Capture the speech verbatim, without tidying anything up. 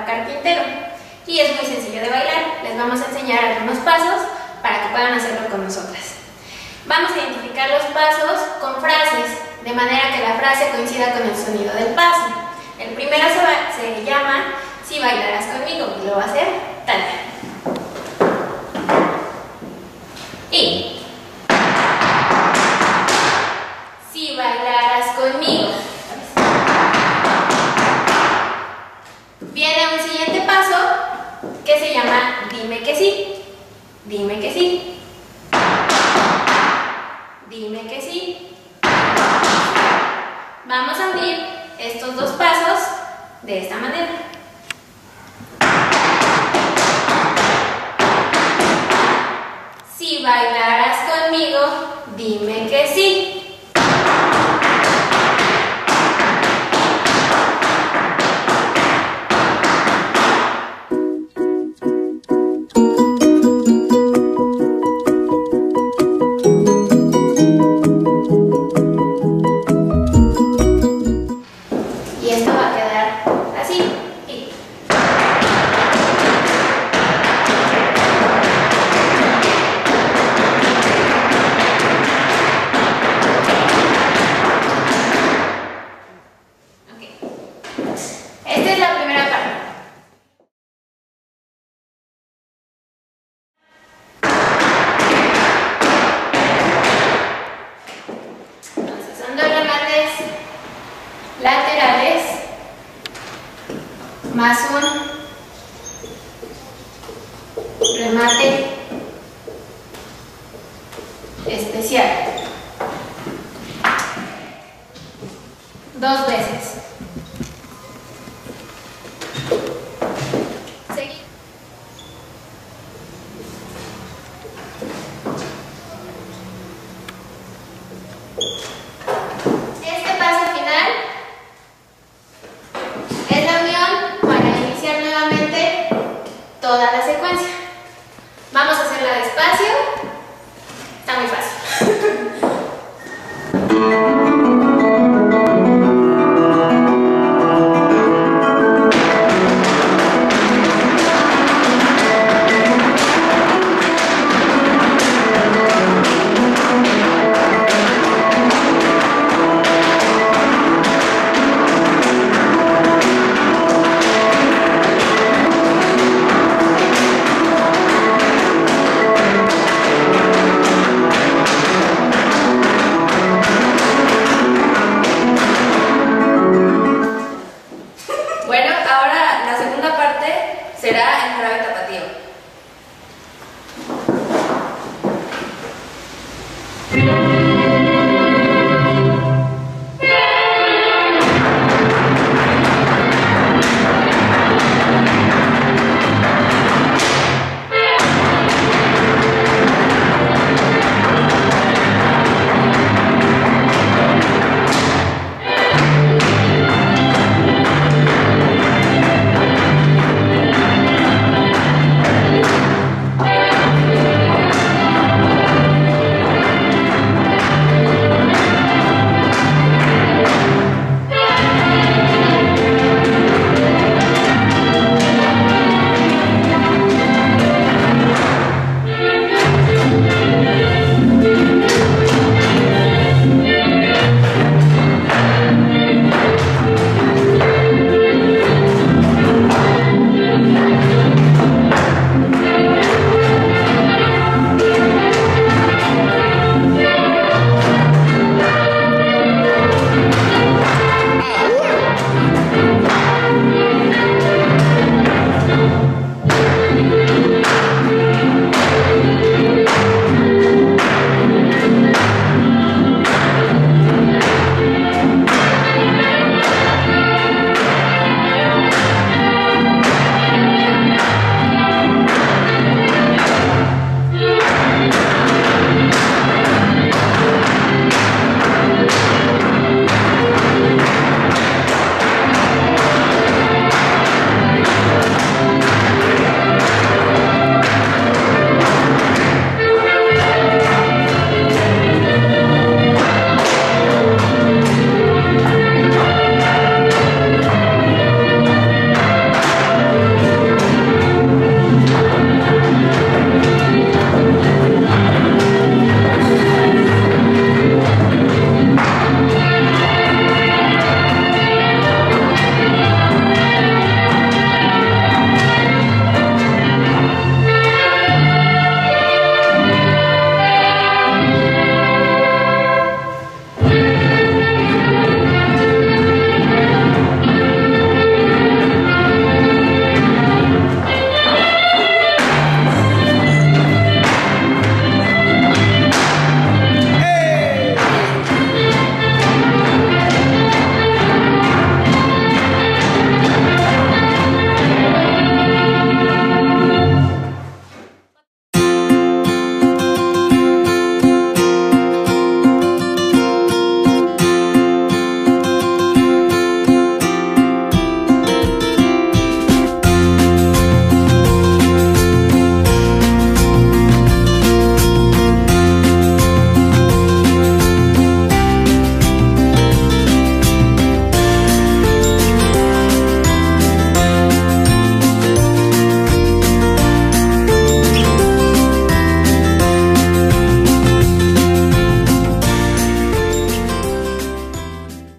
carpintero. Y es muy sencillo de bailar. Les vamos a enseñar algunos pasos para que puedan hacerlo con nosotras. Vamos a identificar los pasos con frases, de manera que la frase coincida con el sonido del paso. El primero se, va, se llama "Si bailarás conmigo", y lo va a hacer Tania. Y "Si bailarás conmigo". Viene un siguiente paso que se llama "Dime que sí". Dime que sí. Dime que sí. Vamos a unir estos dos pasos de esta manera. Si bailarás conmigo, dime que sí. Y esto va a quedar así. Y ok. Esta es la primera parte. Entonces son dos remates laterales más un remate especial. Dos veces. Seguimos. Este paso final es la unión para iniciar nuevamente toda la secuencia. Vamos a hacerla despacio. Está muy fácil.